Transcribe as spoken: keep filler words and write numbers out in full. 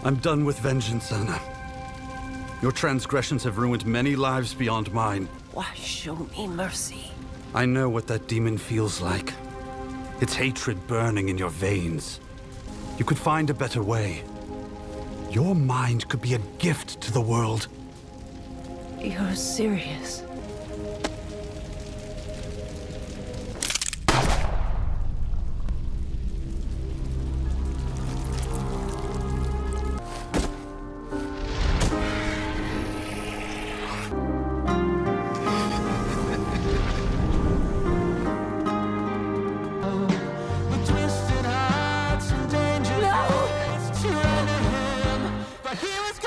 I'm done with vengeance, Anna. Your transgressions have ruined many lives beyond mine. Why show me mercy? I know what that demon feels like. It's hatred burning in your veins. You could find a better way. Your mind could be a gift to the world. You're serious? But he was